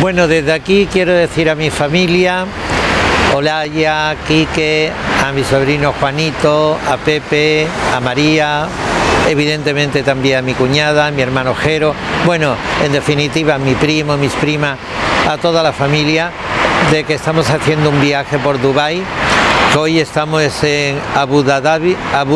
Bueno, desde aquí quiero decir a mi familia, Olaya, Quique, a mi sobrino Juanito, a Pepe, a María, evidentemente también a mi cuñada, a mi hermano Jero, bueno, en definitiva a mi primo, mis primas, a toda la familia, de que estamos haciendo un viaje por Dubái, que hoy estamos en Abu Dhabi,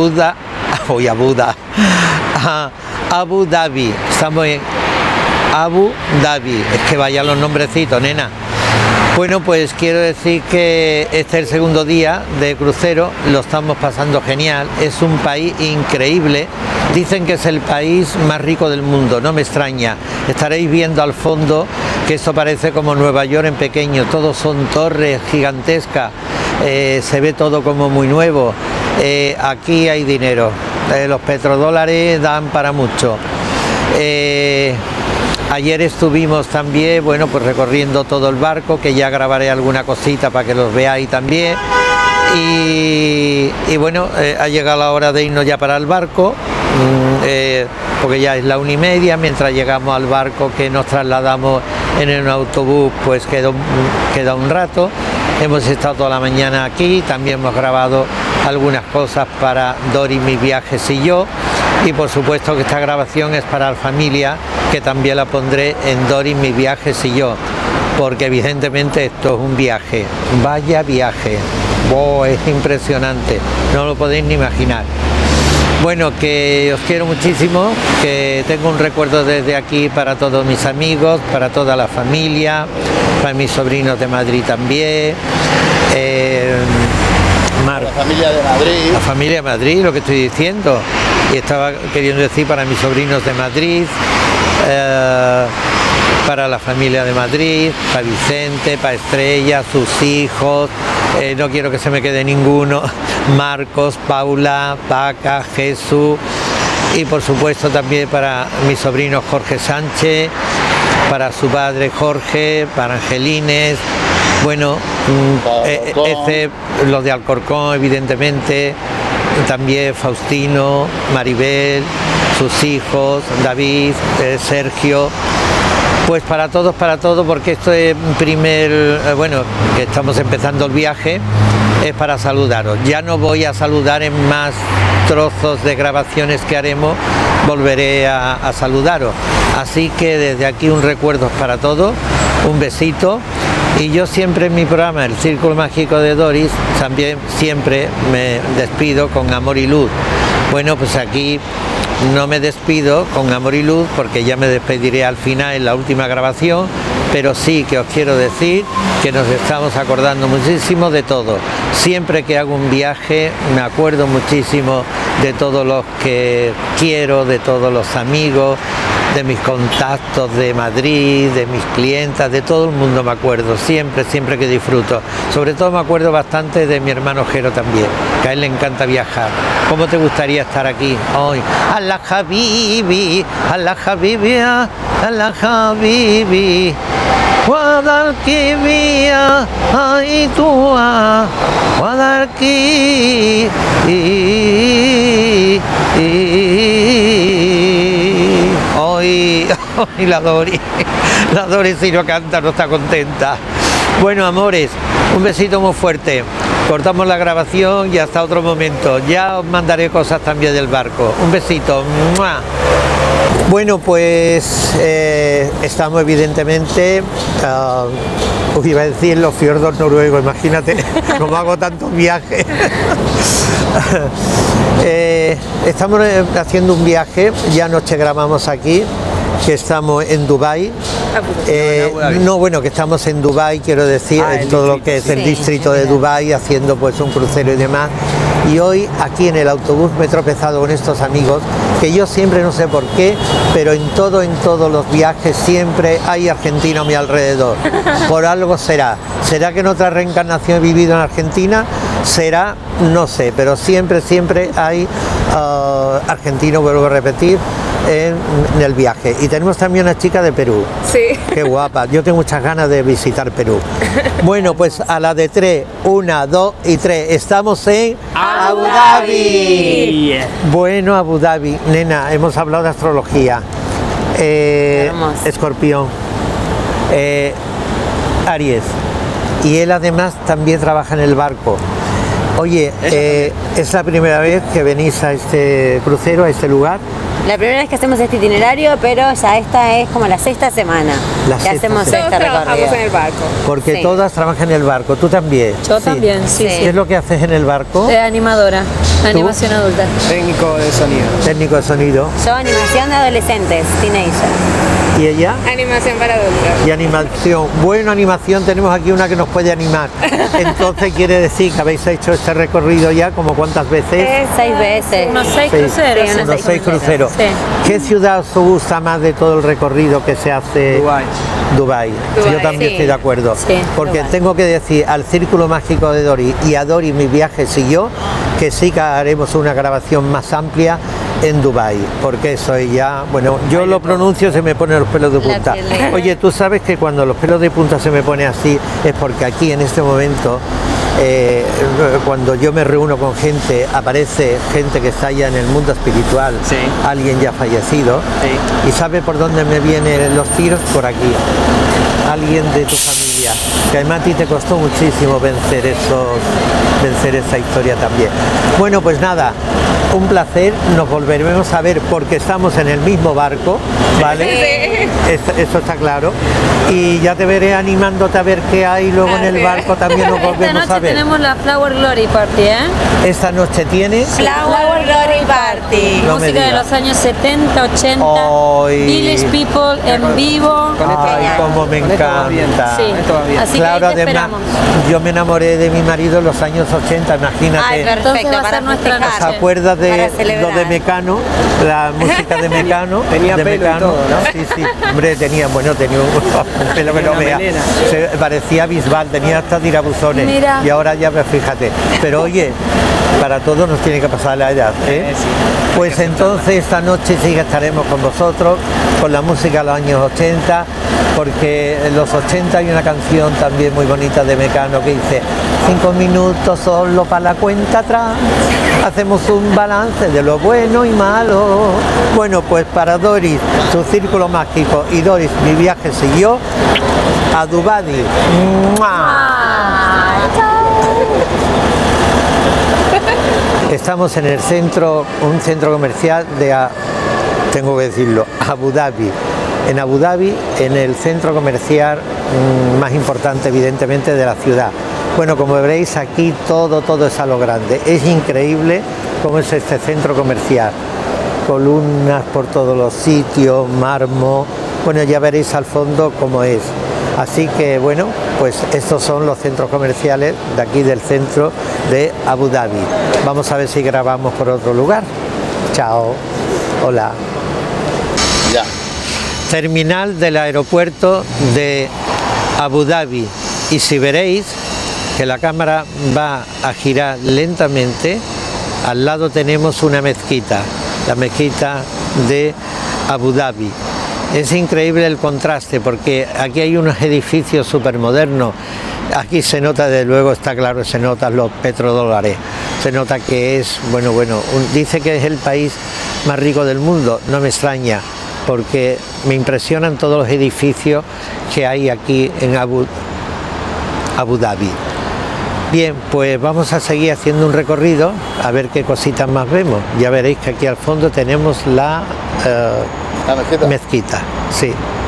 estamos en Abu Dhabi, es que vayan los nombrecitos, nena. Bueno, pues quiero decir que este es el segundo día de crucero, lo estamos pasando genial, es un país increíble, dicen que es el país más rico del mundo, no me extraña, estaréis viendo al fondo que esto parece como Nueva York en pequeño, todos son torres gigantescas, se ve todo como muy nuevo, aquí hay dinero, los petrodólares dan para mucho. Ayer estuvimos también, bueno, pues recorriendo todo el barco, que ya grabaré alguna cosita para que los veáis también. Y bueno, ha llegado la hora de irnos ya para el barco, porque ya es la 1:30, mientras llegamos al barco que nos trasladamos en el autobús, pues queda un rato. Hemos estado toda la mañana aquí, también hemos grabado algunas cosas para Doris, mis viajes y yo. Y por supuesto que esta grabación es para la familia, que también la pondré en Doris, mis viajes y yo, porque evidentemente esto es un viaje, vaya viaje, oh, es impresionante, no lo podéis ni imaginar. Bueno, que os quiero muchísimo, que tengo un recuerdo desde aquí para todos mis amigos, para toda la familia, para mis sobrinos de Madrid también. La familia de Madrid. La familia de Madrid, lo que estoy diciendo. Y estaba queriendo decir para mis sobrinos de Madrid, para la familia de Madrid, para Vicente, para Estrella, sus hijos, no quiero que se me quede ninguno, Marcos, Paula, Paca, Jesús, y por supuesto también para mis sobrinos Jorge Sánchez, para su padre Jorge, para Angelines, bueno, los de Alcorcón evidentemente, también Faustino, Maribel, sus hijos, David, Sergio, pues para todos, porque esto es bueno, que estamos empezando el viaje, es para saludaros. Ya no voy a saludar en más trozos de grabaciones que haremos, volveré a saludaros. Así que desde aquí un recuerdo para todos, un besito. Y yo siempre en mi programa, El Círculo Mágico de Doris, también siempre me despido con amor y luz. Bueno, pues aquí no me despido con amor y luz porque ya me despediré al final en la última grabación, pero sí que os quiero decir que nos estamos acordando muchísimo de todo. Siempre que hago un viaje me acuerdo muchísimo de todos los que quiero, de todos los amigos, de mis contactos de Madrid, de mis clientas, de todo el mundo me acuerdo, siempre que disfruto. Sobre todo me acuerdo bastante de mi hermano Jero también, que a él le encanta viajar. ¿Cómo te gustaría estar aquí hoy? Allah Habibi, Allah Habibi, Allah Habibi, Wadal Kibia, Aitua, Wadal Ki. Hoy la Doris si no canta no está contenta. Bueno, amores, un besito muy fuerte. Cortamos la grabación y hasta otro momento. Ya os mandaré cosas también del barco. Un besito. ¡Mua! Bueno, pues estamos evidentemente, iba a decir los fiordos noruegos, imagínate, como hago tantos viajes. Estamos haciendo un viaje, ya anoche grabamos aquí, que estamos en Dubái. No, bueno, que estamos en Dubái, quiero decir, en todo lo que es el distrito de Dubái, haciendo pues un crucero y demás. Y hoy aquí en el autobús me he tropezado con estos amigos, que yo siempre no sé por qué, pero en todos los viajes siempre hay argentino a mi alrededor. Por algo será. ¿Será que en otra reencarnación he vivido en Argentina? Será, no sé, pero siempre hay argentino, vuelvo a repetir, en el viaje. Y tenemos también una chica de Perú. Sí. Qué guapa. Yo tengo muchas ganas de visitar Perú. Bueno, pues a la de 3, 1, 2 y 3. Estamos en Abu Dhabi. Bueno, Abu Dhabi. Nena, hemos hablado de astrología. Escorpión. Aries. Y él además también trabaja en el barco. Oye, ¿es la primera vez que venís a este crucero, a este lugar? La primera vez que hacemos este itinerario, pero ya esta es como la 6ª semana que hacemos este Todos trabajamos recorrido. en el barco. Porque Sí. todas trabajan en el barco, tú también. Yo también, sí, ¿Qué es lo que haces en el barco? Animadora, animación adulta. Técnico de sonido. Técnico de sonido. Yo animación de adolescentes, teenager. ¿Y ella? Animación para adultos. Y animación. Bueno, animación, tenemos aquí una que nos puede animar. Entonces quiere decir que habéis hecho este recorrido ya como cuántas veces. 6 veces. Unos 6 Seis. cruceros. Sí, Unos 6 cruceros. Sí. ¿Qué ciudad os gusta más de todo el recorrido que se hace? Dubái. Dubái. Yo también sí. estoy de acuerdo. Sí, Porque Dubái. tengo que decir al Círculo Mágico de Doris y a Doris mis viajes y yo, que sí que haremos una grabación más amplia en Dubái, porque eso ya, bueno, yo lo pronuncio, se me ponen los pelos de La punta. tele. Oye, tú sabes que cuando los pelos de punta se me pone así, es porque aquí en este momento, cuando yo me reúno con gente, aparece gente que está ya en el mundo espiritual, Sí. alguien ya fallecido, Sí. y sabe por dónde me vienen los tiros, por aquí. Alguien de tu familia, que además a ti te costó muchísimo vencer esa historia también. Bueno, pues nada, un placer, nos volveremos a ver porque estamos en el mismo barco, ¿vale? Eso está claro. Y ya te veré animándote a ver qué hay luego en el barco, también nos Esta volvemos a noche ver. tenemos la Flower Glory Party, ¿eh? Esta noche tienes... Flower Glory Party. No me Música de digas. los años 70, 80, Ay. Village People en vivo. Ay, cómo me Con esto va bien. encanta. Sí, esto va bien. así Claro, que ahí te además, esperamos. yo me enamoré de mi marido en los años 80, imagínate. Ay, Entonces perfecto, va a para ser nuestra festejar. ¿Se noche. acuerdas de Para lo celebrar. de Mecano? La música de Mecano. Tenía de pelo y Mecano. todo, ¿no? Sí, sí. Hombre, tenía un pelo que no una vea. melena. Parecía Bisbal, tenía hasta tirabuzones. Mira. Y ahora ya, fíjate. Pero oye, para todos nos tiene que pasar la edad, ¿eh? Sí. Pues entonces esta noche sí que estaremos con vosotros, con la música de los años 80, porque en los 80 hay una canción también muy bonita de Mecano que dice 5 minutos solo para la cuenta atrás, hacemos un balance de lo bueno y malo. Bueno, pues para Doris, su círculo mágico, y Doris, mi viaje siguió a Dubái. ¡Mua! Estamos en el centro, un centro comercial de, tengo que decirlo, Abu Dhabi. En Abu Dhabi, en el centro comercial más importante, evidentemente, de la ciudad. Bueno, como veréis aquí todo es a lo grande. Es increíble cómo es este centro comercial. Columnas por todos los sitios, mármol. Bueno, ya veréis al fondo cómo es. Así que bueno, pues estos son los centros comerciales de aquí del centro de Abu Dhabi. Vamos a ver si grabamos por otro lugar. Chao. Hola. Ya. Terminal del aeropuerto de Abu Dhabi. Y si veréis que la cámara va a girar lentamente, al lado tenemos una mezquita, la mezquita de Abu Dhabi. Es increíble el contraste porque aquí hay unos edificios súper modernos. Aquí se nota, desde luego, está claro, se notan los petrodólares. Se nota que es, dice que es el país más rico del mundo. No me extraña, porque me impresionan todos los edificios que hay aquí en Abu Dhabi. Bien, pues vamos a seguir haciendo un recorrido, a ver qué cositas más vemos. Ya veréis que aquí al fondo tenemos la La mezquita. mezquita, sí.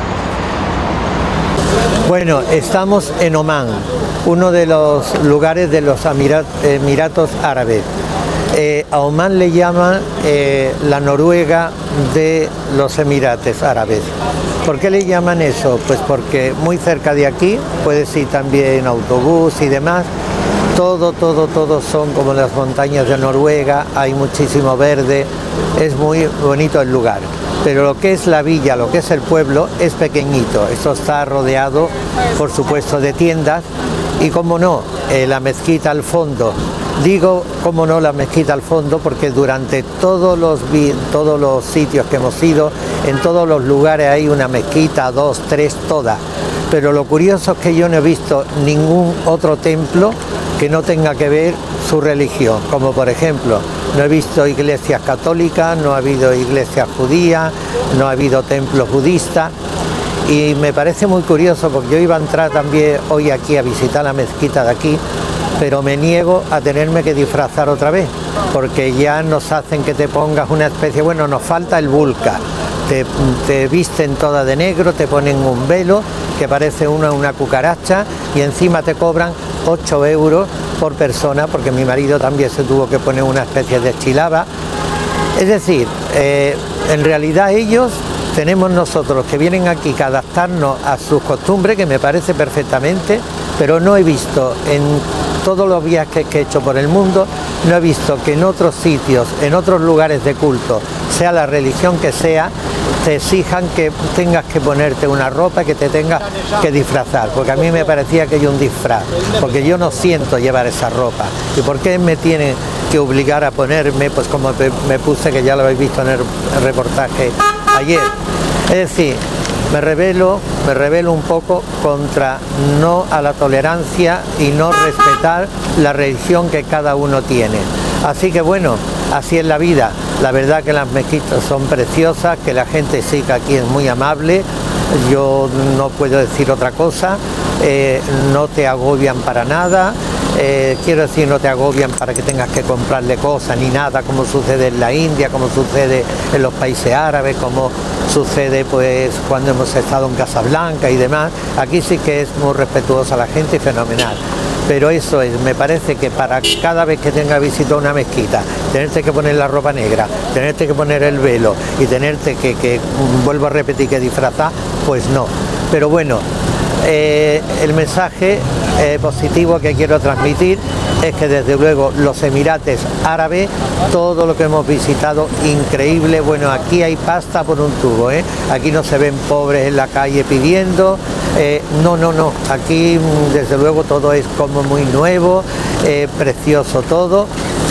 Bueno, estamos en Omán, uno de los lugares de los Emiratos Árabes. A Omán le llaman la Noruega de los Emiratos Árabes. ¿Por qué le llaman eso? Pues porque muy cerca de aquí, puedes ir también en autobús y demás. Todo son como las montañas de Noruega, hay muchísimo verde, es muy bonito el lugar. Pero lo que es la villa, lo que es el pueblo, es pequeñito. Esto está rodeado, por supuesto, de tiendas y, como no, la mezquita al fondo. Digo, como no, la mezquita al fondo, porque durante todos los sitios que hemos ido, en todos los lugares hay una mezquita, 2, 3, todas. Pero lo curioso es que yo no he visto ningún otro templo que no tenga que ver su religión, como por ejemplo, no he visto iglesias católicas, no ha habido iglesias judías, no ha habido templos budistas, Y me parece muy curioso porque yo iba a entrar también hoy aquí a visitar la mezquita de aquí, pero me niego a tenerme que disfrazar otra vez, porque ya nos hacen que te pongas una especie, bueno, nos falta el burka, te visten toda de negro, te ponen un velo que parece una cucaracha y encima te cobran 8 euros por persona, porque mi marido también se tuvo que poner una especie de chilaba. Es decir, en realidad ellos, tenemos nosotros que vienen aquí que adaptarnos a sus costumbres, que me parece perfectamente, pero no he visto en todos los viajes que he hecho por el mundo, no he visto que en otros sitios, en otros lugares de culto, sea la religión que sea, te exijan que tengas que ponerte una ropa, que te tengas que disfrazar, porque a mí me parecía que hay un disfraz, porque yo no siento llevar esa ropa. ¿Y por qué me tienen que obligar a ponerme? Pues como me puse, que ya lo habéis visto en el reportaje ayer. Es decir, me rebelo un poco contra no a la tolerancia y no respetar la religión que cada uno tiene. Así que bueno, así es la vida. La verdad que las mezquitas son preciosas, que la gente sí que aquí es muy amable, yo no puedo decir otra cosa, no te agobian para nada, quiero decir, no te agobian para que tengas que comprarle cosas ni nada, como sucede en la India, como sucede en los países árabes, como sucede pues cuando hemos estado en Casablanca y demás. Aquí sí que es muy respetuosa la gente y fenomenal. Pero eso es, me parece que para cada vez que tenga visita a una mezquita, tenerte que poner la ropa negra, tenerte que poner el velo y tenerte que vuelvo a repetir, que disfrazar, pues no. Pero bueno, el mensaje positivo que quiero transmitir es que desde luego los Emirates Árabes, todo lo que hemos visitado, increíble. Bueno, aquí hay pasta por un tubo, aquí no se ven pobres en la calle pidiendo, no, aquí desde luego todo es como muy nuevo, precioso todo.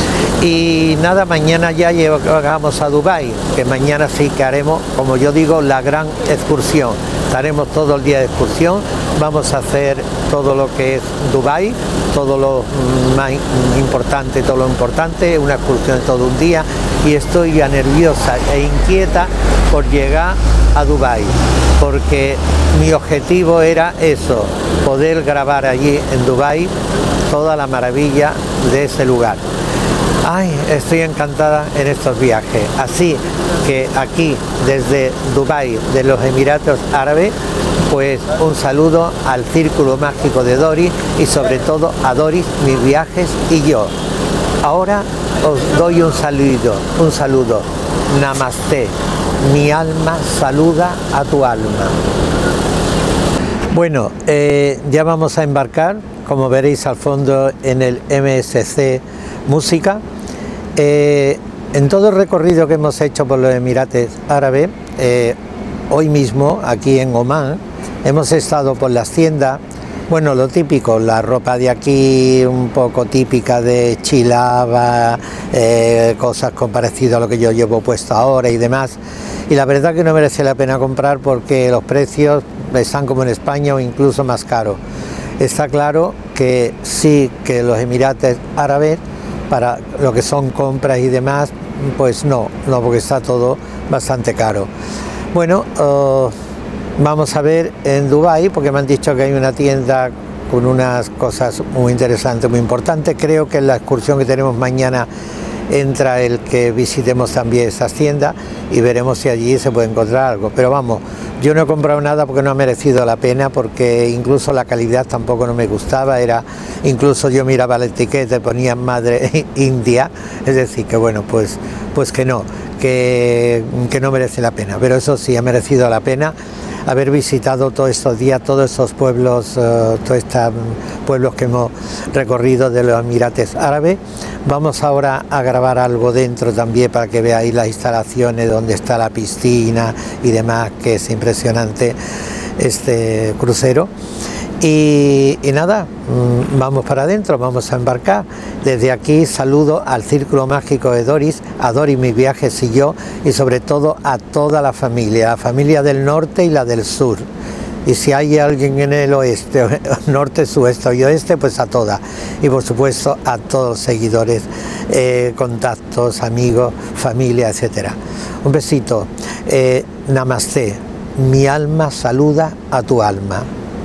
Y nada, mañana ya llegamos a Dubái, que mañana sí que haremos, como yo digo, la gran excursión. Estaremos todo el día de excursión, vamos a hacer todo lo que es Dubái, todo lo más importante, una excursión de todo un día, y estoy ya nerviosa e inquieta por llegar a Dubái, porque mi objetivo era eso, poder grabar allí en Dubái toda la maravilla de ese lugar. Ay, estoy encantada en estos viajes, así que aquí desde Dubái, de los Emiratos Árabes, pues un saludo al Círculo Mágico de Doris y sobre todo a Doris, mis viajes y yo. Ahora os doy un saludo, Namaste, mi alma saluda a tu alma. Bueno, ya vamos a embarcar, como veréis al fondo, en el MSC Música. En todo el recorrido que hemos hecho por los Emirates Árabes, hoy mismo aquí en Omán hemos estado por las tiendas, bueno, lo típico, la ropa de aquí un poco típica de chilaba, cosas con parecido a lo que yo llevo puesto ahora y demás, y la verdad que no merece la pena comprar porque los precios están como en España o incluso más caros. Está claro que sí, que los Emirates Árabes, para lo que son compras y demás, pues no, porque está todo bastante caro. Bueno, vamos a ver en Dubái, porque me han dicho que hay una tienda con unas cosas muy interesantes, muy importantes. Creo que en la excursión que tenemos mañana entra el que visitemos también esas tiendas y veremos si allí se puede encontrar algo. Pero vamos, yo no he comprado nada porque no ha merecido la pena, porque incluso la calidad tampoco no me gustaba, incluso yo miraba la etiqueta y ponía Madre India, es decir, que bueno, pues que no merece la pena. Pero eso sí, ha merecido la pena haber visitado todos estos días, todos estos pueblos, todos estos pueblos que hemos recorrido de los Emirates Árabes. Vamos ahora a grabar algo dentro también para que veáis las instalaciones, donde está la piscina y demás, que es impresionante este crucero. Y nada, vamos para adentro, vamos a embarcar. Desde aquí saludo al Círculo Mágico de Doris, a Doris, mis viajes y yo, y sobre todo a toda la familia del norte y la del sur. Y si hay alguien en el oeste, norte, sudeste y oeste, pues a todas. Y por supuesto a todos los seguidores, contactos, amigos, familia, etcétera. Un besito, namaste. mi alma saluda a tu alma.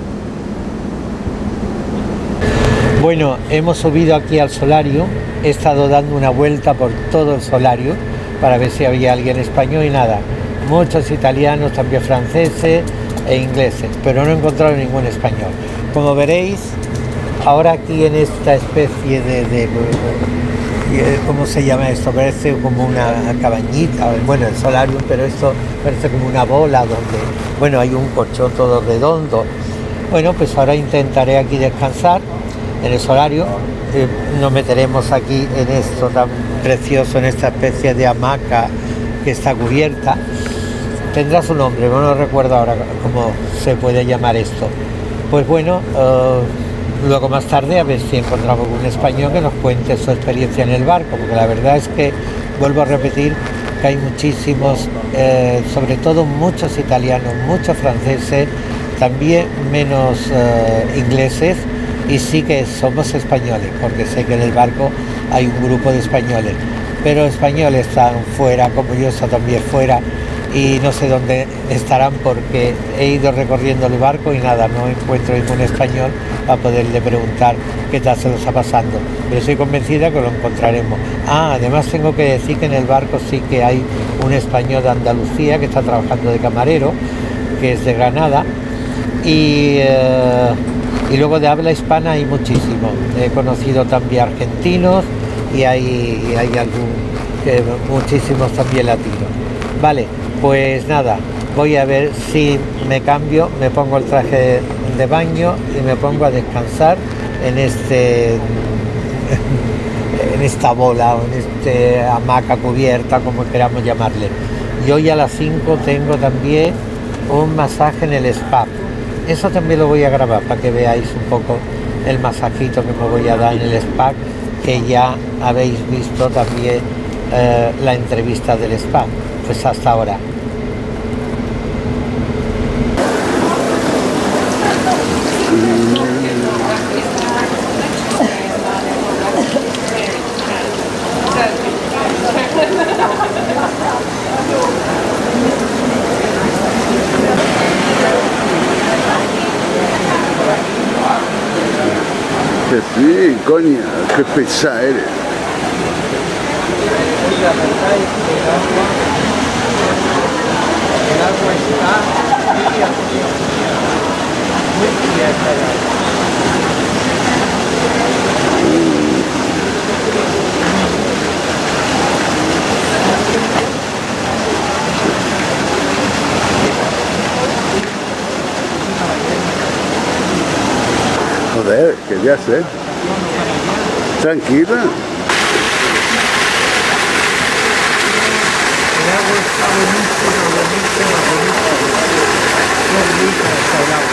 Bueno, hemos subido aquí al solario, he estado dando una vuelta por todo el solario para ver si había alguien español y nada. Muchos italianos, también franceses e ingleses, pero no he encontrado ningún español. Como veréis, ahora aquí en esta especie de ¿cómo se llama esto? Parece como una cabañita, bueno, el solarium, pero esto parece como una bola donde, bueno, hay un colchón todo redondo. Bueno, pues ahora intentaré aquí descansar en el solario. Nos meteremos aquí en esto tan precioso, en esta especie de hamaca que está cubierta. Tendrá su nombre, no recuerdo ahora cómo se puede llamar esto. Pues bueno, luego más tarde a ver si encontramos un español que nos cuente su experiencia en el barco, porque la verdad es que, vuelvo a repetir, que hay muchísimos, sobre todo muchos italianos, muchos franceses, también menos ingleses, y sí que somos españoles, porque sé que en el barco hay un grupo de españoles, pero españoles están fuera, como yo estoy también fuera, y no sé dónde estarán porque he ido recorriendo el barco y nada, no encuentro ningún español para poderle preguntar qué tal se lo está pasando, pero estoy convencida que lo encontraremos. Además tengo que decir que en el barco sí que hay un español de Andalucía que está trabajando de camarero, que es de Granada, y luego de habla hispana hay muchísimo. He conocido también argentinos y hay muchísimos también latinos. Vale, pues nada, voy a ver si me cambio, me pongo el traje de baño y me pongo a descansar en esta bola o en esta hamaca cubierta, como queramos llamarle. Y hoy a las 5 tengo también un masaje en el spa. Eso también lo voy a grabar para que veáis un poco el masajito que me voy a dar en el spa, que ya habéis visto también la entrevista del spa. Pues hasta ahora. Que sí, coña, qué pesada eres. El agua está muy quieta. Joder, ¿qué ya sé? Tranquila. El agua está buenísima, buenísima, buenísima. Qué rica está el agua.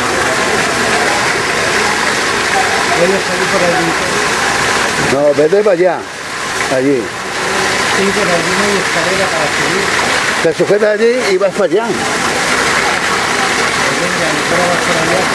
Voy a salir por allí. No, vete para allá. Allí. Sí, por allí no hay escalera para subir. Te sujetas allí y vas para allá. Pues venga, y ahora vas por allá.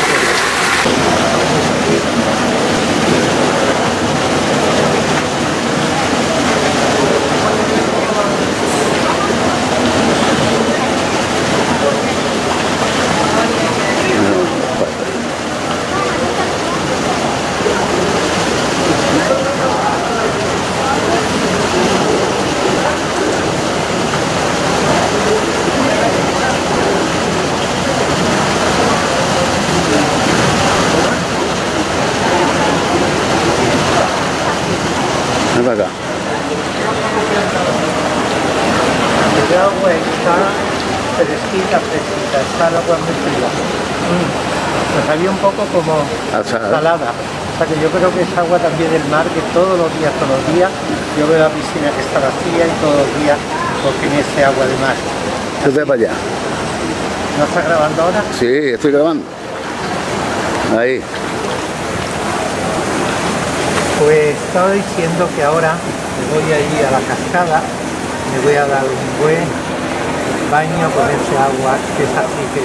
Ven para acá. El agua está fresquita, fresquita, está el agua muy fría. Me sabía un poco como salada. O sea que yo creo que es agua también del mar, que todos los días, yo veo la piscina que está vacía y todos los días porque en ese agua de mar. Vete para allá. ¿No estás grabando ahora? Sí, estoy grabando. Ahí. Pues estaba diciendo que ahora me voy a ir a la cascada, me voy a dar un buen baño con ese agua que es así, que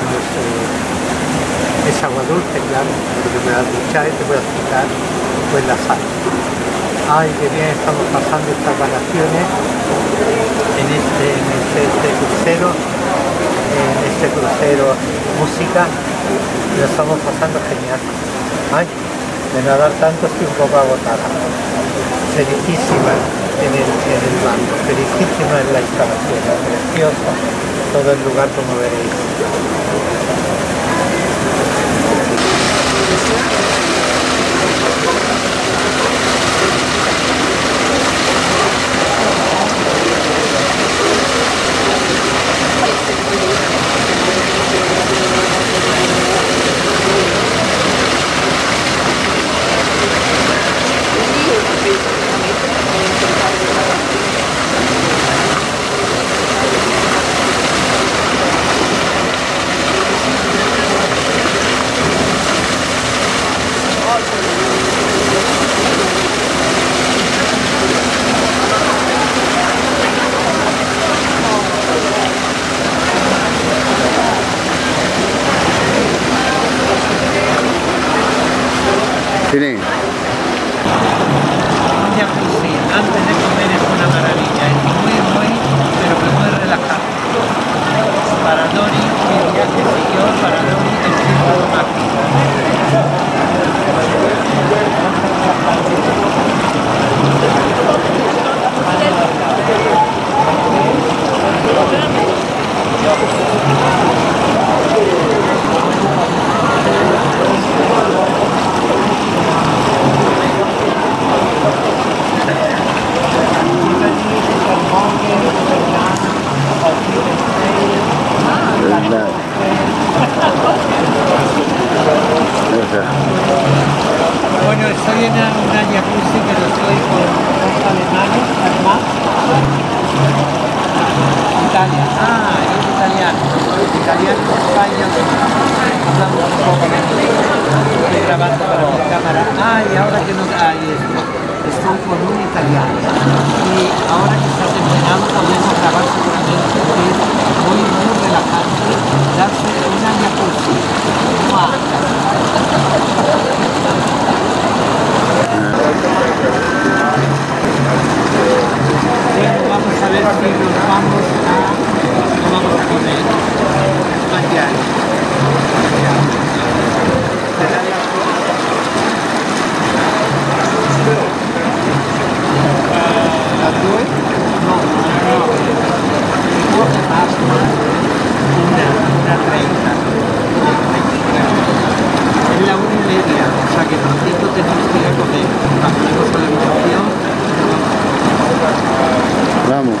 es agua dulce, claro, porque me vas a duchar y te voy a quitar pues la sal. Ay, qué bien estamos pasando estas vacaciones en este crucero, en este crucero música y lo estamos pasando genial. Ay, de nadar tanto estoy un poco agotada. Felicísima en el banco, felicísima en la instalación, preciosa, todo el lugar como veréis. Tiene. Jacuzzi, antes de comer es una maravilla, es muy, pero que muy relajante. Para Dori, el viaje siguió, para Dori el círculo mágico. Bueno, estoy en una jacuzzi, pero estoy con dos alemanes, además. Italia, es italiano. Italiano, España, hablamos un poco de inglés. Estoy grabando para mi cámara. Y ahora que no hay esto, estoy con un italiano. Y ahora que está terminado podemos grabar seguramente, porque es muy relajante darse una jacuzzi. Bueno, vamos a ver si nos vamos a comer mañana. Una 30. Es la 1:30, o sea que prontito tenemos que ir a comer. Pasaremos a la habitación. Vamos.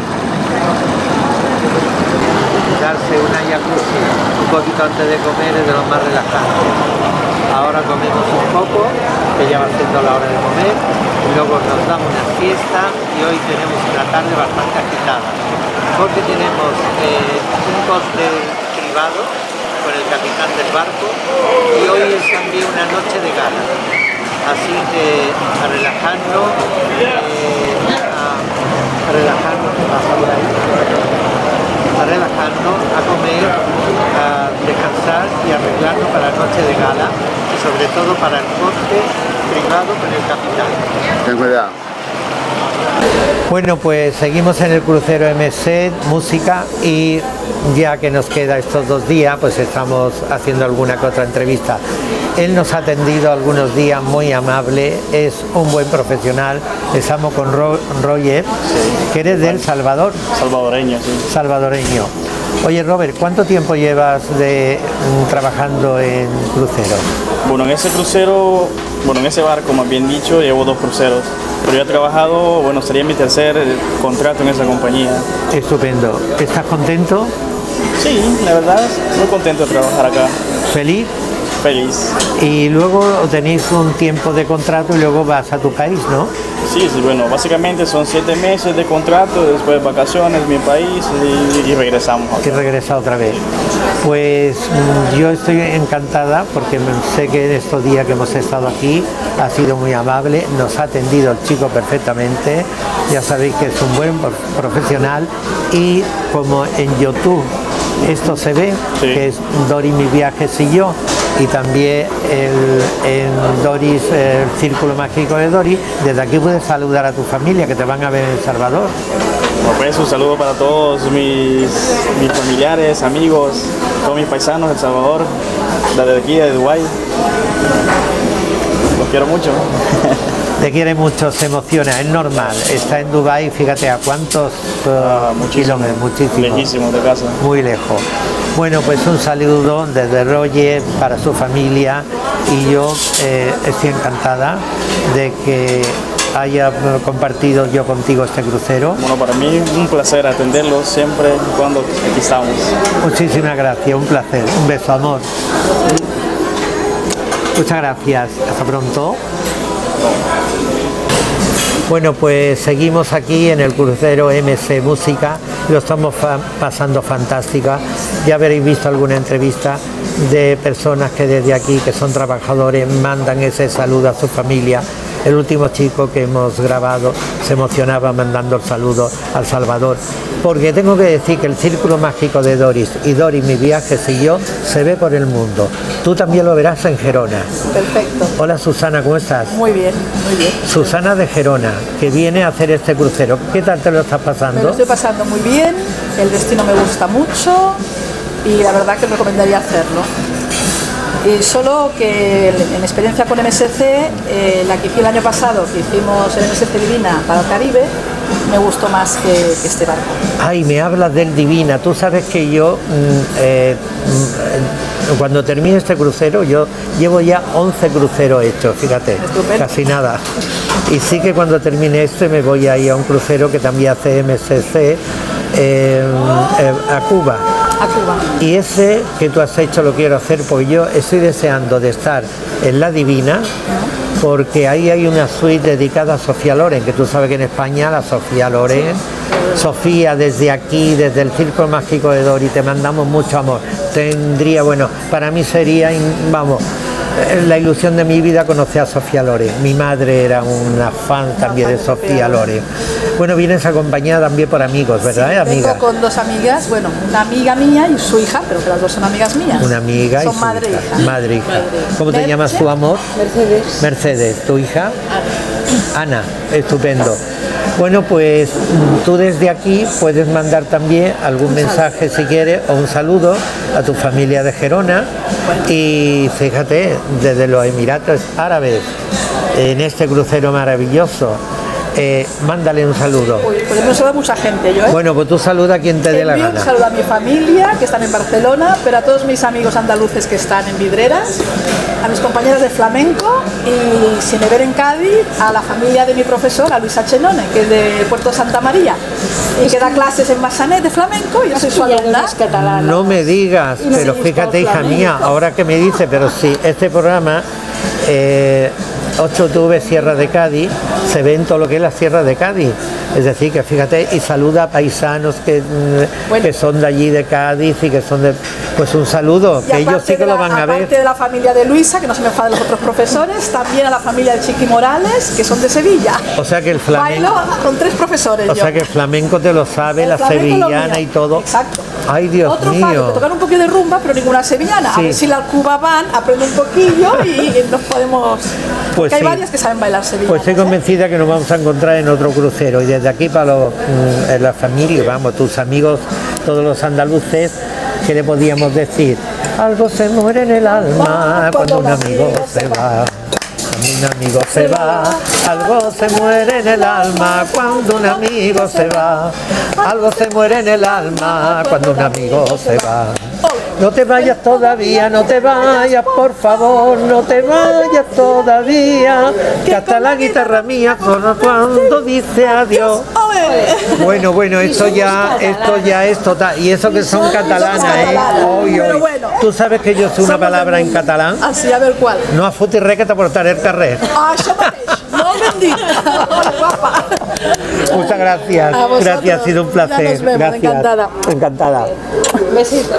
Darse una jacuzzi un poquito antes de comer es de lo más relajante. Ahora comemos un poco, que ya va siendo la hora de comer, y luego nos damos una siesta y hoy tenemos una tarde bastante agitada, porque tenemos un cóctel privado con el capitán del barco y hoy es también una noche de gala. Así que a relajarnos, a comer, a descansar y arreglarnos para la noche de gala y sobre todo para el cóctel privado con el capitán. Ten cuidado. Bueno, pues seguimos en el crucero MSET, música, y ya que nos queda estos 2 días, pues estamos haciendo alguna que otra entrevista. Él nos ha atendido algunos días, muy amable, es un buen profesional. Estamos con Roger, que eres de El Salvador. Salvadoreño, sí. Salvadoreño. Oye, Robert, ¿cuánto tiempo llevas trabajando en crucero? Bueno, en ese crucero, en ese barco, más bien dicho, llevo 2 cruceros. Pero yo he trabajado, sería mi tercer contrato en esa compañía. Estupendo. ¿Estás contento? Sí, la verdad, muy contento de trabajar acá. ¿Feliz? Feliz. Y luego tenéis un tiempo de contrato y luego vas a tu país, ¿no? Sí, bueno, básicamente son 7 meses de contrato, después vacaciones, mi país y regresamos. Y regresa otra vez. Pues yo estoy encantada porque sé que en estos días que hemos estado aquí ha sido muy amable, nos ha atendido el chico perfectamente, ya sabéis que es un buen profesional y como en YouTube esto se ve, sí, que es Dori mis viajes y yo, y también en Doris, el Círculo Mágico de Dori. Desde aquí puedes saludar a tu familia que te van a ver en El Salvador. Pues un saludo para todos mis familiares, amigos, todos mis paisanos de El Salvador, desde aquí, de Dubái. Los quiero mucho. Te quiere mucho, se emociona, es normal. Está en Dubái, fíjate a cuántos kilómetros, muchísimo. Lejísimo de casa. Muy lejos. Bueno, pues un saludo desde Roger para su familia y yo estoy encantada de que haya compartido yo contigo este crucero. Bueno, para mí un placer atenderlos siempre y cuando aquí estamos. Muchísimas gracias, un placer. Un beso, amor. Muchas gracias. Hasta pronto. Bueno, pues seguimos aquí en el crucero MC Música, lo estamos pasando fantástica. Ya habréis visto alguna entrevista de personas que desde aquí, que son trabajadores, mandan ese saludo a su familia. El último chico que hemos grabado se emocionaba mandando el saludo al Salvador, porque tengo que decir que el círculo mágico de Doris y Doris, mi viaje siguió, se ve por el mundo. Tú también lo verás en Gerona. Perfecto. Hola Susana, ¿cómo estás? Muy bien, muy bien. Susana de Gerona, que viene a hacer este crucero. ¿Qué tal te lo estás pasando? Me lo estoy pasando muy bien, el destino me gusta mucho y la verdad que recomendaría hacerlo. Y solo que en experiencia con MSC, la que hice el año pasado, que hicimos el MSC Divina para el Caribe, me gustó más que este barco. Ay, me hablas del Divina. Tú sabes que yo, cuando termine este crucero, yo llevo ya 11 cruceros hechos, fíjate, Estupendo. casi nada. Y sí que cuando termine este me voy a ir a un crucero que también hace MSC a Cuba. A Cuba. Y ese que tú has hecho lo quiero hacer porque yo estoy deseando de estar en la Divina, porque ahí hay una suite dedicada a Sofía Loren, que tú sabes que en España la Sofía Loren, Sofía, desde aquí, desde el Círculo Mágico de Dori, te mandamos mucho amor. Tendría, bueno, para mí sería, vamos, la ilusión de mi vida conocer a Sofía Loren. Mi madre era una fan también de Sofía Loren. Bueno, vienes acompañada también por amigos, ¿verdad? Sí, vengo con dos amigas, bueno, una amiga mía y su hija, pero que las dos son amigas mías. Una amiga son y su madre e hija. Madre e hija. ¿Cómo te llamas tu amor? Mercedes. Mercedes. ¿Tu hija? Ana. Estupendo. Bueno, pues tú desde aquí puedes mandar también algún mensaje si quieres o un saludo a tu familia de Gerona y fíjate, desde los Emiratos Árabes, en este crucero maravilloso. Mándale un saludo. Uy, pues me saluda mucha gente yo, ¿eh? Bueno, pues tú saluda a quien te dé la gana. Un saludo a mi familia, que están en Barcelona, pero a todos mis amigos andaluces que están en Vidreras, a mis compañeros de flamenco y, si me ven en Cádiz, a la familia de mi profesora, Luisa Chenone, que es de Puerto Santa María, y que da clases en Massanet de flamenco, y yo soy su alumna. No me digas, pero fíjate, hija mía, ahora que me dice, pero sí, este programa 8TV Sierra de Cádiz, se ve en todo lo que es la Sierra de Cádiz. Es decir, que fíjate, y saluda a paisanos que son de allí de Cádiz y que son de... Pues un saludo, que ellos sí que lo van a ver. Aparte de la familia de Luisa, que no se me enfaden los otros profesores, también a la familia de Chiqui Morales, que son de Sevilla. O sea que el flamenco... Bailo con 3 profesores. O sea que el flamenco te lo sabe, la sevillana y todo. Exacto. Ay, Dios Otro mío. fallo, que tocan un poquito de rumba, pero ninguna sevillana. Sí. A ver si la Cuba van, aprende un poquillo y nos podemos... Pues que hay sí. varias que saben bailar sevillanas. Pues estoy convencida que nos vamos a encontrar en otro crucero y desde aquí para la familia, vamos, tus amigos, todos los andaluces, ¿qué le podíamos decir? Algo se muere en el alma cuando un amigo se va. Cuando un amigo se va, algo se muere en el alma cuando un amigo se va. Algo se muere en el alma cuando un amigo se va. No te vayas todavía, no te vayas, por favor, no te vayas todavía, que hasta la guitarra mía solo cuando dice adiós. Bueno, esto ya es total. Y eso que son catalanas, ¿eh? Hoy. Tú sabes que yo sé una palabra en catalán. Así, a ver cuál. No a fotre res que t'aportaré el carrer. Ah, això mateix. Molt ben dit. Guapa. Muchas gracias. Gracias, ha sido un placer. Ya nos vemos, gracias. encantada. Encantada. Besito.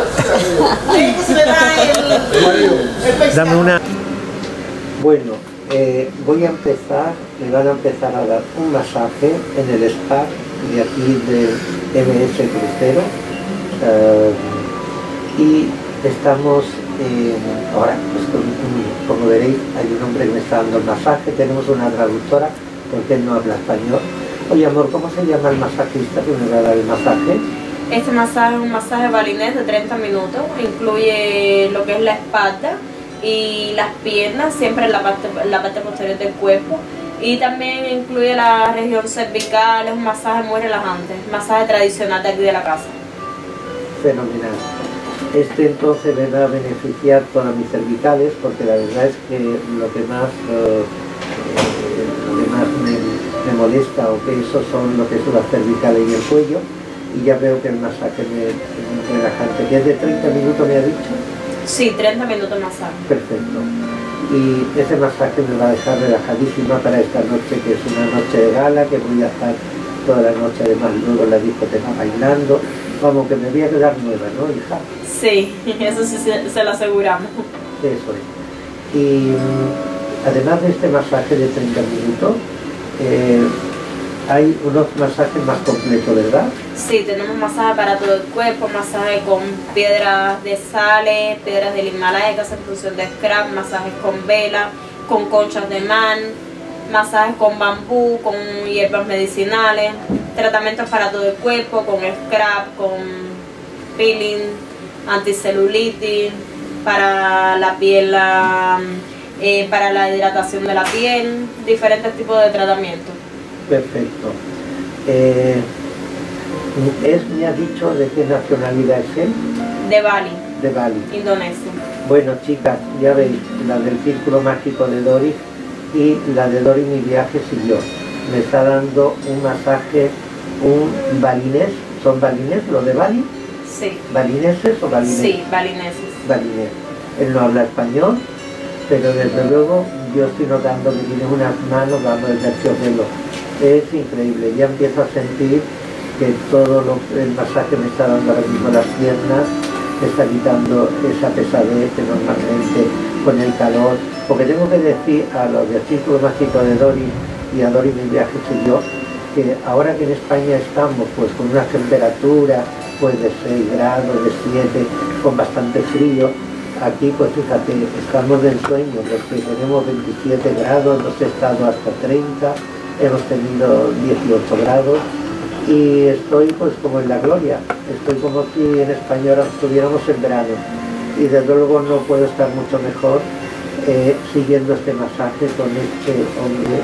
Dame una. Bueno, voy a empezar, me van a empezar a dar un masaje en el spa de aquí del MS Crucero y estamos ahora, pues, como veréis, hay un hombre que me está dando el masaje, tenemos una traductora porque él no habla español Oye, amor, ¿cómo se llama el masajista que me va a dar el masaje? Este masaje es un masaje balinés de 30 minutos, incluye lo que es la espalda y las piernas, siempre en la parte posterior del cuerpo, y también incluye la región cervical. Es un masaje muy relajante, masaje tradicional de aquí de la casa. Fenomenal. Este entonces me va a beneficiar todas mis cervicales, porque la verdad es que lo que más me molesta o que eso son lo que son las cervicales y el cuello, y ya veo que el masaje es relajante, que es de 30 minutos, me ha dicho. Sí, 30 minutos masaje. Perfecto. Y ese masaje me va a dejar relajadísima para esta noche, que es una noche de gala, que voy a estar toda la noche, además luego en la discoteca bailando. Vamos, que me voy a quedar nueva, ¿no, hija? Sí, eso sí se lo aseguramos. Eso es. Y además de este masaje de 30 minutos, hay unos masajes más completos, ¿verdad? Sí, tenemos masaje para todo el cuerpo, masaje con piedras de sales, piedras del Himalaya que hacen función de scrap, masajes con vela, con conchas de man, masajes con bambú, con hierbas medicinales, tratamientos para todo el cuerpo, con scrap, con peeling, anticelulitis, para la piel, para la hidratación de la piel, diferentes tipos de tratamientos. Perfecto. ¿Me ha dicho de qué nacionalidad es él? De Bali. De Bali. Indonesia. Bueno, chicas, ya veis, la del Círculo Mágico de Doris y la de Doris Mi Viaje y yo. Me está dando un masaje, un balinés. ¿Son balinés los de Bali? Sí. ¿Balineses o balineses? Sí, balineses. Balinés. Él no habla español, pero desde luego yo estoy notando que tiene unas manos, vamos, de terciopelo. Es increíble, ya empiezo a sentir que todo el masaje me está dando ahora mismo las piernas, me está quitando esa pesadez que normalmente con el calor, porque tengo que decir a los del Círculo Mágico de Doris y a Doris Mi Viaje y yo, que ahora que en España estamos pues con una temperatura pues de 6 grados, de 7, con bastante frío, aquí pues fíjate, estamos del sueño, porque tenemos 27 grados, hemos estado hasta 30, hemos tenido 18 grados y estoy pues como en la gloria, estoy como si en España ahora estuviéramos en verano y desde luego no puedo estar mucho mejor siguiendo este masaje con este hombre,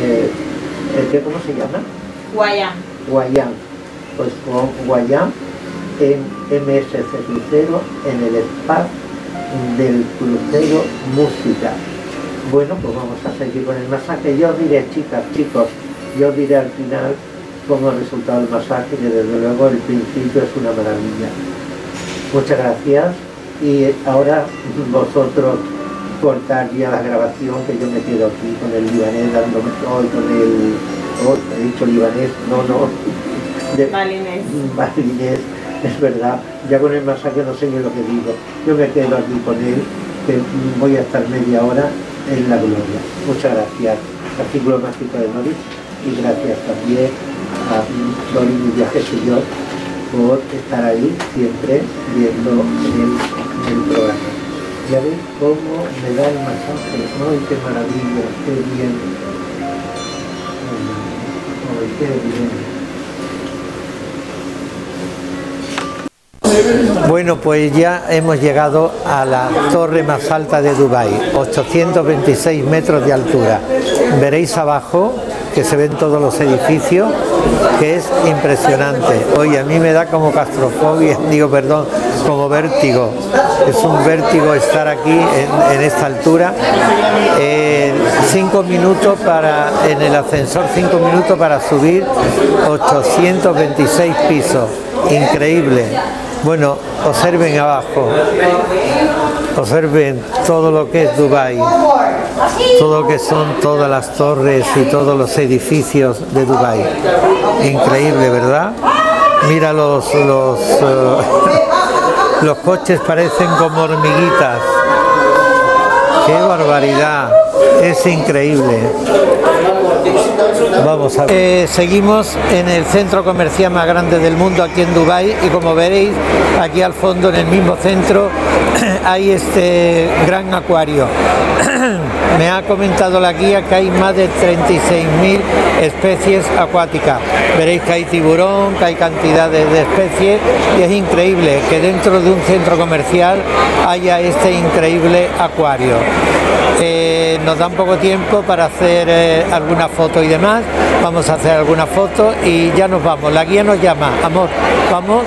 ¿cómo se llama? Guayán. Guayán, pues con Guayán en MSC Crucero, en el spa del crucero Música. Bueno, pues vamos a seguir con el masaje. Yo os diré, chicas, chicos, yo os diré al final cómo ha resultado el masaje, que desde luego el principio es una maravilla. Muchas gracias y ahora vosotros cortar ya la grabación, que yo me quedo aquí con el libanés dándome hoy con el... Oh, he dicho libanés, no, Balinés. Balinés, es verdad, ya con el masaje no sé ni lo que digo. Yo me quedo aquí con él, que voy a estar media hora en la gloria. Muchas gracias al Círculo Mágico de Doris y gracias también a Doris Mi Viaje y yo por estar ahí siempre viendo el programa. Ya veis cómo me da el masaje. ¡Ay, qué maravilla! ¡Qué bien! ¡Ay, qué bien! Bueno, pues ya hemos llegado a la torre más alta de Dubái, 826 metros de altura. Veréis abajo que se ven todos los edificios, que es impresionante. Oye, a mí me da como claustrofobia, como vértigo. Es un vértigo estar aquí en esta altura. 5 minutos en el ascensor, 5 minutos para subir 826 pisos. Increíble. Bueno, observen abajo, observen todo lo que es Dubái, todo lo que son todas las torres y todos los edificios de Dubái. Increíble, ¿verdad? Mira los coches parecen como hormiguitas. ¡Qué barbaridad! Es increíble. Vamos a ver. Seguimos en el centro comercial más grande del mundo, aquí en Dubái, y como veréis, aquí al fondo, en el mismo centro, hay este gran acuario. Me ha comentado la guía que hay más de 36.000 especies acuáticas. Veréis que hay tiburón, que hay cantidades de especies y es increíble que dentro de un centro comercial haya este increíble acuario. Nos dan poco tiempo para hacer alguna foto y demás. Vamos a hacer alguna foto y ya nos vamos. La guía nos llama. Amor, vamos.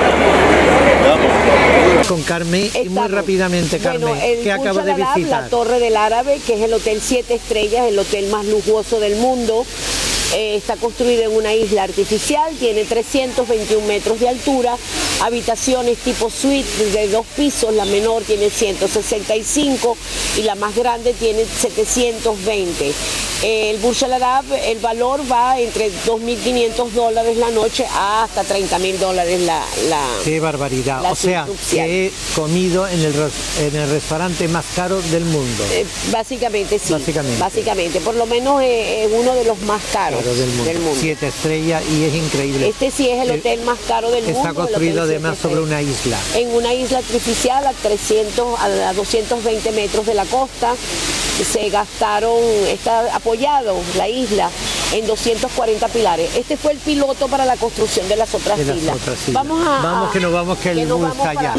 Con Carmen y muy rápidamente, Carmen, bueno, ¿qué acaba de visitar? La Torre del Árabe, que es el hotel 7 estrellas, el hotel más lujoso del mundo. Está construido en una isla artificial, tiene 321 metros de altura, habitaciones tipo suite de 2 pisos, la menor tiene 165 y la más grande tiene 720. El Burj Al Arab, el valor va entre $2.500 la noche hasta $30.000 la ¡Qué barbaridad! O sea, que he comido en el restaurante más caro del mundo. Básicamente sí, básicamente. Por lo menos es uno de los más caros del mundo. 7 estrellas y es increíble. Este sí es el hotel más caro del mundo. Está construido además sobre una isla. En una isla artificial a 220 metros de la costa. Se gastaron, está apoyado la isla en 240 pilares. Este fue el piloto para la construcción de las otras islas. Vamos que nos vamos, que el bus está allá.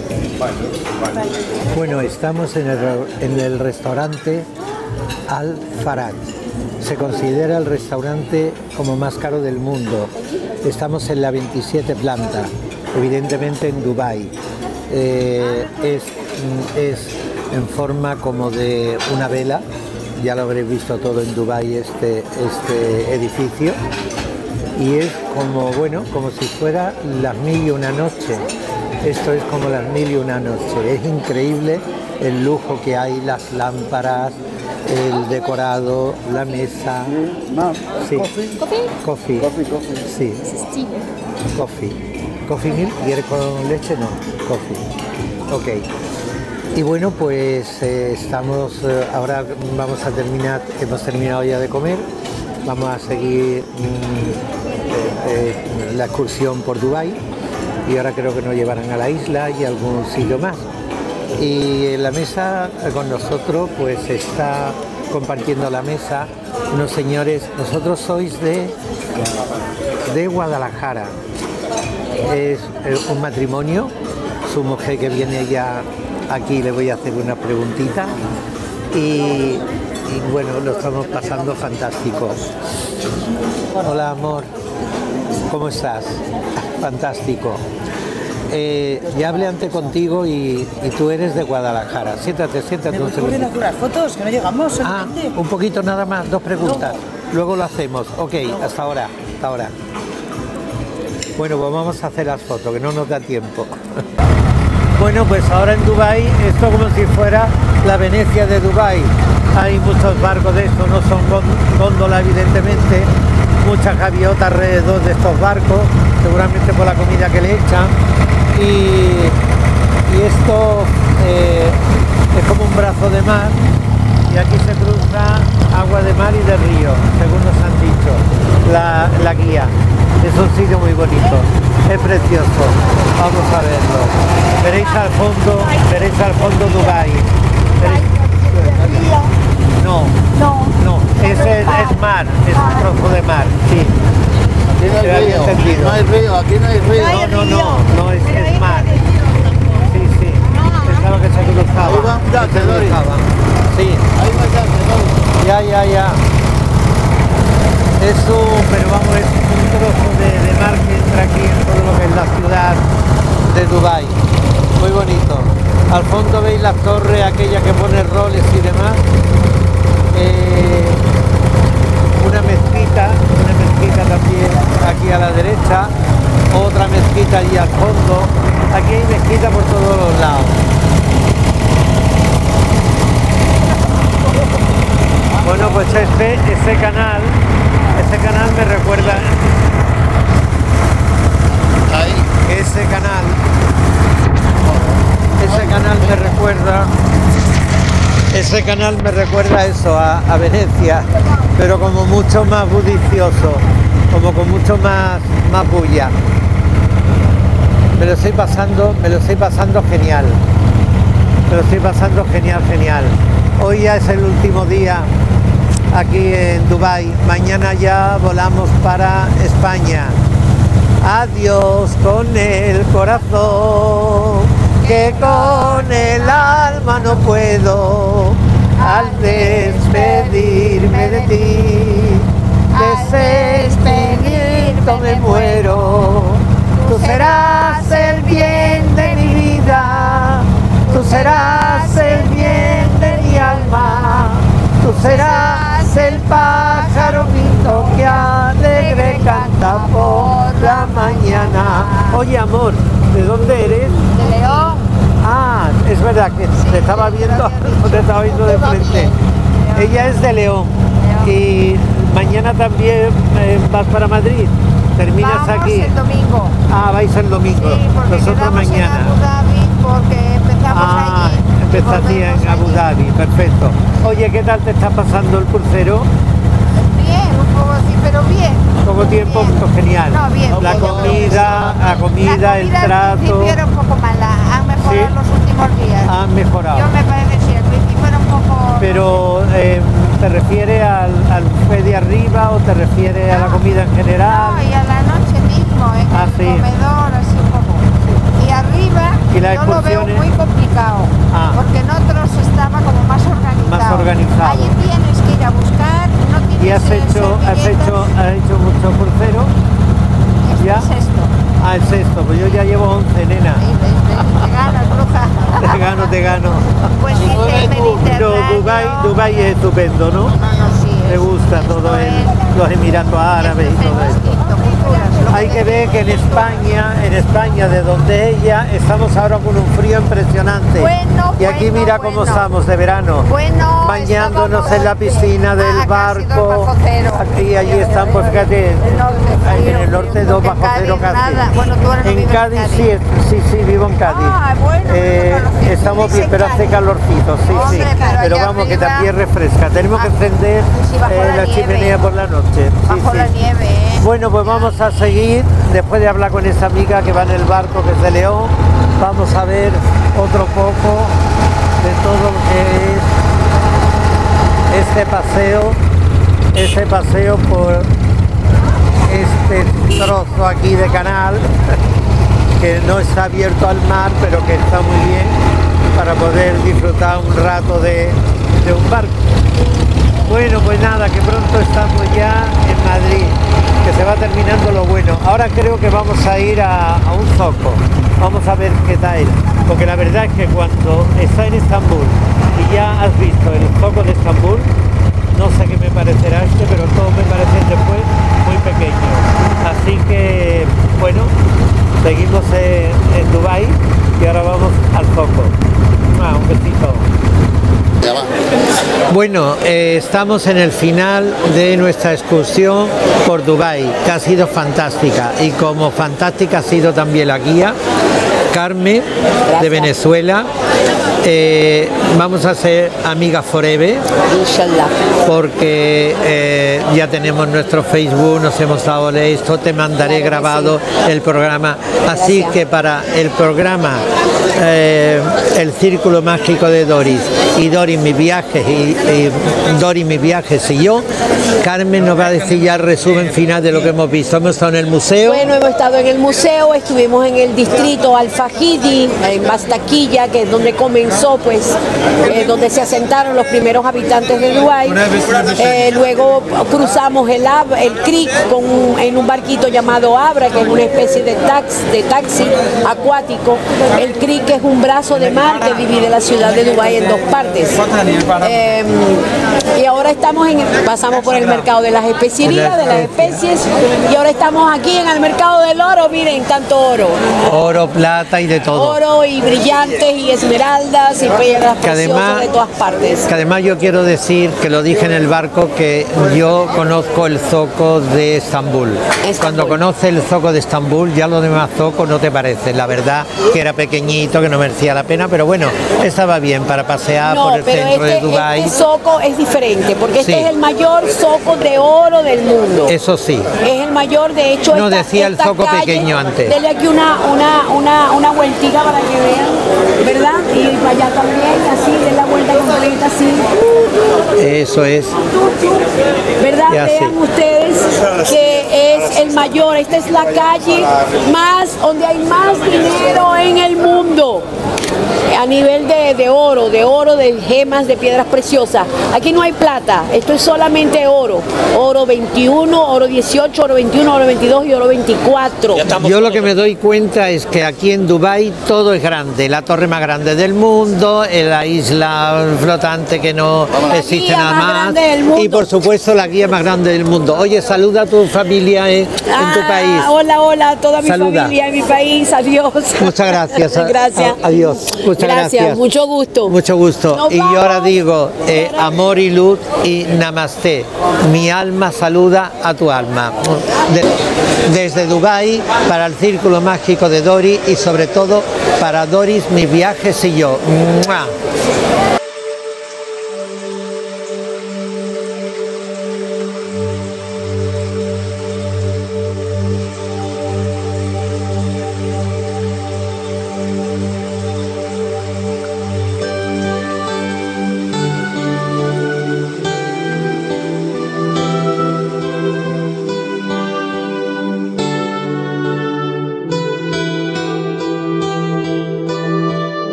Bueno, estamos en el restaurante Al Faraj. Se considera el restaurante como más caro del mundo. Estamos en la 27 planta, evidentemente en Dubái. Es en forma como de una vela, ya lo habréis visto todo en Dubái este edificio, y es como, bueno, como si fuera las 1001 noches. Esto es como las 1001 noches. Es increíble el lujo que hay, las lámparas, el decorado, la mesa. Sí. Coffee. Sí. Coffee milk, ¿quiere con leche? No. Coffee. Ok. Y bueno, pues estamos, ahora vamos a terminar, hemos terminado ya de comer, vamos a seguir la excursión por Dubái y ahora creo que nos llevarán a la isla y a algún sitio más. Y en la mesa con nosotros pues está compartiendo la mesa unos señores, vosotros sois de Guadalajara, es un matrimonio, su mujer que viene ya. Aquí le voy a hacer una preguntita y bueno, lo estamos pasando fantástico. Hola, amor, ¿cómo estás? Fantástico. Ya hablé antes contigo y tú eres de Guadalajara. Siéntate. ¿Me pueden hacer unas fotos? Que no llegamos solamente. Un poquito nada más, 2 preguntas. Luego lo hacemos. Ok, hasta ahora. Bueno, pues vamos a hacer las fotos, que no nos da tiempo. Bueno, pues ahora en Dubái, esto como si fuera la Venecia de Dubái. Hay muchos barcos de estos, no son góndolas evidentemente, muchas gaviotas alrededor de estos barcos, seguramente por la comida que le echan. Y esto es como un brazo de mar y aquí se cruza agua de mar y de río, según nos han dicho la guía. Es un sitio muy bonito, es precioso, vamos a verlo. Veréis al fondo Dubái. No, es mar, es un trozo de mar, sí. Aquí no hay río, aquí no hay río. No, es mar. Sí, es algo que se cruzaba. Sí. Ya. Pero vamos, es un trozo de mar que entra aquí en todo lo que es la ciudad de Dubái. Muy bonito. Al fondo veis la torre, aquella que pone roles y demás. Una mezquita también aquí a la derecha. Otra mezquita allí al fondo. Aquí hay mezquita por todos los lados. Bueno, pues ese canal me recuerda. Ese canal me recuerda eso, a Venecia, pero como mucho más bullicioso, como con mucho más bulla. Me lo estoy pasando genial. Genial. Hoy ya es el último día aquí en Dubái. Mañana ya volamos para España. Adiós con el corazón, que con el alma no puedo. Al despedirme de ti, desesperado me muero. Tú serás el bien de mi vida, tú serás el bien de mi alma, tú serás el pájaro lindo que alegre canta por la mañana. Oye, amor, ¿de dónde eres? De León. Ah, es verdad que te estaba viendo de frente. Ella es de León. Y mañana también vas para Madrid. Terminas Vamos aquí. El domingo. Ah, vais el domingo. Sí, porque nosotros mañana. En Abu Dhabi porque empezamos allí. Empezaste en Abu Dhabi, perfecto. Oye, ¿qué tal te está pasando el crucero? Bien, un poco así, pero bien. Como tiempo, pues genial. No, bien. La comida, el trato. Al principio era un poco mala, han mejorado los últimos días. Han mejorado. Yo me parece que sí, al principio era un poco... Pero, ¿te refieres al buffet de arriba o te refieres a la comida en general? No, y a la noche mismo, en el comedor, así un poco. Y arriba, ¿Y las yo lo veo excursiones? muy complicado, porque en otros estaba como más organizado. Más organizado. Allí tienes que ir a buscar, no tienes ¿Y has hecho mucho crucero? ¿Ya? El sexto. Ah, el sexto, pues yo ya llevo 11, nena. Te ganas, bruja. Te gano. Pues dice el Pero Mediterráneo. Dubái es estupendo, ¿no? Me gusta todo los Emiratos Árabes y todo esto. Hay que ver que en España, de donde ella, estamos ahora con un frío impresionante. Y aquí mira cómo estamos de verano, bañándonos en la piscina del barco. Y allí están, pues fíjate, en el norte 2 bajo cero casi. En Cádiz sí, vivo en Cádiz. Estamos bien, pero hace calorcito, sí. Pero vamos, que también refresca. Tenemos que encender la chimenea por la noche. Bajo la nieve, Bueno, pues vamos a seguir, después de hablar con esa amiga que va en el barco, que es de León, vamos a ver otro poco de todo lo que es este paseo por este trozo aquí de canal, que no está abierto al mar, pero que está muy bien para poder disfrutar un rato de un barco. Bueno, pues nada, que pronto estamos ya en Madrid, que se va terminando lo bueno. Ahora creo que vamos a ir a un zoco, vamos a ver qué tal, porque la verdad es que cuando está en Estambul y ya has visto el zoco de Estambul, no sé qué me parecerá pero todos me parecen después muy pequeños. Así que, bueno, seguimos en Dubái y ahora vamos al zoco. Un besito. Bueno, estamos en el final de nuestra excursión por Dubái, que ha sido fantástica, y como fantástica ha sido también la guía Carmen de Venezuela. Vamos a ser amigas forever, porque ya tenemos nuestro Facebook, nos hemos dado esto, te mandaré grabado el programa, así que para el programa El Círculo Mágico de Doris y Doris mis viajes y Doris mis viajes y yo, Carmen nos va a decir ya el resumen final de lo que hemos visto. Hemos estado en el museo. Bueno, hemos estado en el museo, estuvimos en el distrito Al-Fahidi, en Bastaquilla, que es donde comenzó, pues, donde se asentaron los primeros habitantes de Dubái. Luego cruzamos el creek en un barquito llamado Abra, que es una especie de taxi acuático. El creek es un brazo de mar que divide la ciudad de Dubái en dos partes. Y ahora pasamos por el mercado de las especierías, de las especies, y ahora estamos aquí en el mercado del oro. Miren, tanto oro. Oro, plata y de todo. Oro y brillantes y esmeraldas y piedras preciosas de todas partes. Que además yo quiero decir, que lo dije en el barco, que yo conozco el zoco de Estambul. Cuando conoces el zoco de Estambul, ya los demás zocos no te parecen. La verdad que era pequeñito, que no merecía la pena, pero bueno, estaba bien para pasear por el centro de Dubái. Este zoco es diferente, porque este es el mayor zoco de oro del mundo. Eso sí. Es el mayor, de hecho. No decía el zoco pequeño antes. Dele aquí una vueltita para que vean. ¿verdad? Y para allá también, así, de la vuelta completa, así. Eso es. ¿Verdad? Ya Vean sé. ustedes que es el mayor. Esta es la calle más, donde hay más dinero en el mundo. A nivel de oro, de gemas, de piedras preciosas. Aquí no hay plata, esto es solamente oro. Oro 21, oro 18, oro 21, oro 22 y oro 24. Yo lo que me doy cuenta es que aquí en Dubái todo es grande, la torre más grande del mundo, la isla flotante que no existe guía nada más más, grande del mundo. y por supuesto la guía más grande del mundo. Oye, saluda a tu familia en tu país. Hola, hola, a toda mi Saluda. familia en mi país, adiós. Muchas gracias. Gracias. Adiós. Muchas gracias. Mucho gusto. Mucho gusto. Nos Y yo ahora vamos. digo amor y luz y namaste. Mi alma saluda a tu alma. Desde Dubái para el Círculo Mágico de Dori y sobre todo para Doris, mis viajes y yo. ¡Mua!